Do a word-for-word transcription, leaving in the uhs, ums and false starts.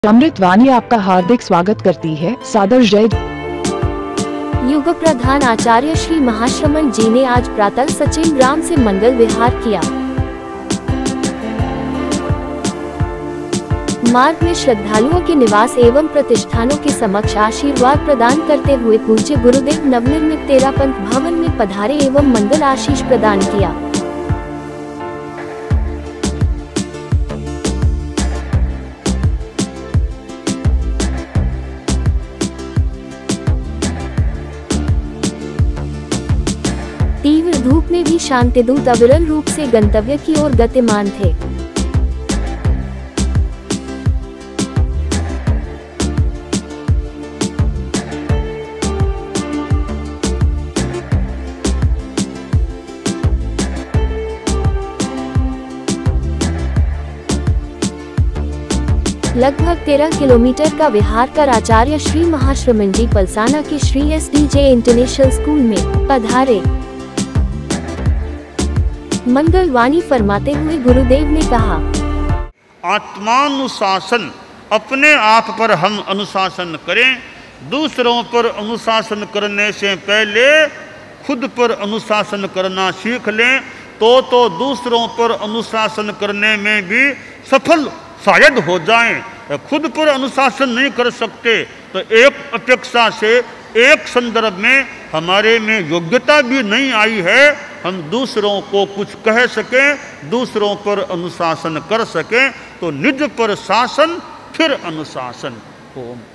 अमृतवाणी आपका हार्दिक स्वागत करती है। सादर जय। युग प्रधान आचार्य श्री महाश्रमण जी ने आज प्रातः सचिन ग्राम से मंगल विहार किया। मार्ग में श्रद्धालुओं के निवास एवं प्रतिष्ठानों के समक्ष आशीर्वाद प्रदान करते हुए पूज्य गुरुदेव नवनिर्मित तेरापंथ भवन में पधारे एवं मंगल आशीष प्रदान किया। तीव्र धूप में भी शांतिदूत अविरल रूप से गंतव्य की ओर गतिमान थे। लगभग तेरह किलोमीटर का विहार कर आचार्य श्री महाश्रमण जी पलसाना के Shri S D J international school में पधारे। मंगलवाणी फरमाते हुए गुरुदेव ने कहा, आत्मानुशासन, अपने आप पर हम अनुशासन करें। दूसरों पर अनुशासन करने से पहले खुद पर अनुशासन करना सीख लें, तो तो दूसरों पर अनुशासन करने में भी सफल शायद हो जाएं। खुद पर अनुशासन नहीं कर सकते तो एक अपेक्षा से, एक संदर्भ में हमारे में योग्यता भी नहीं आई है, हम दूसरों को कुछ कह सकें, दूसरों पर अनुशासन कर सकें, तो निज पर शासन फिर अनुशासन। ओम।